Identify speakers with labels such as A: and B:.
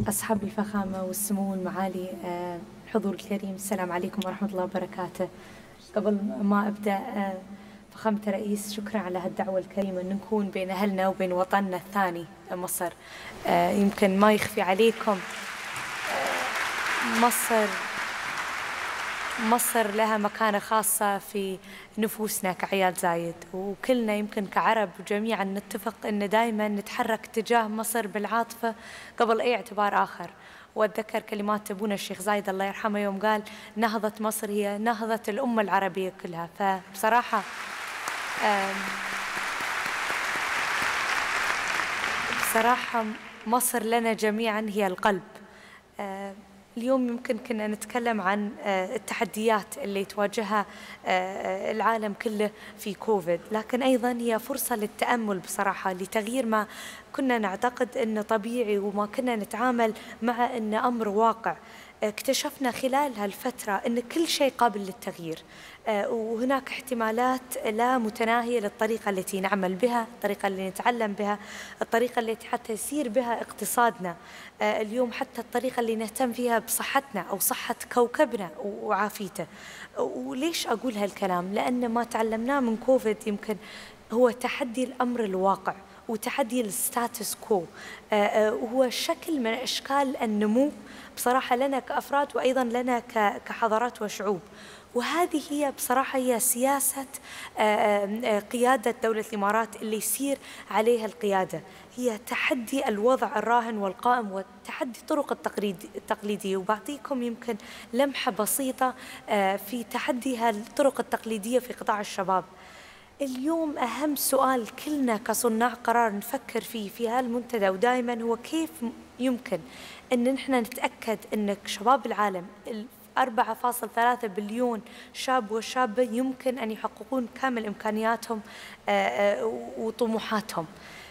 A: أصحاب الفخامة والسمو المعالي، الحضور الكريم، السلام عليكم ورحمة الله وبركاته. قبل ما أبدأ، فخامة الرئيس، شكرا على هالدعوة الكريمة أن نكون بين أهلنا وبين وطننا الثاني مصر. يمكن ما يخفي عليكم، مصر لها مكانة خاصة في نفوسنا كعيال زايد، وكلنا يمكن كعرب جميعا نتفق أن دائما نتحرك تجاه مصر بالعاطفة قبل أي اعتبار آخر. وأتذكر كلمات أبونا الشيخ زايد الله يرحمه يوم قال: نهضة مصر هي نهضة الأمة العربية كلها. فبصراحة مصر لنا جميعا هي القلب. اليوم يمكن كنا نتكلم عن التحديات اللي تواجهها العالم كله في كوفيد، لكن أيضا هي فرصة للتأمل بصراحة، لتغيير ما كنا نعتقد أنه طبيعي وما كنا نتعامل مع أنه أمر واقع. اكتشفنا خلال هالفترة أن كل شيء قابل للتغيير، وهناك احتمالات لا متناهية للطريقة التي نعمل بها، الطريقة اللي نتعلم بها، الطريقة التي حتى يسير بها اقتصادنا، اليوم حتى الطريقة اللي نهتم فيها بصحتنا أو صحة كوكبنا وعافيته. وليش أقول هالكلام؟ لأن ما تعلمناه من كوفيد يمكن هو تحدي الأمر الواقع وتحدي الستاتس كو، وهو شكل من أشكال النمو بصراحة لنا كأفراد وأيضا لنا كحضارات وشعوب. وهذه هي بصراحة هي سياسة قيادة دولة الإمارات اللي يسير عليها القيادة، هي تحدي الوضع الراهن والقائم وتحدي الطرق التقليدية. وبعطيكم يمكن لمحة بسيطة في تحدي هالطرق التقليدية في قطاع الشباب. اليوم أهم سؤال كلنا كصناع قرار نفكر فيه في هالمنتدى ودائما هو: كيف يمكن أن نحن نتأكد أن شباب العالم 4.3 بليون شاب وشابة يمكن أن يحققون كامل إمكانياتهم وطموحاتهم.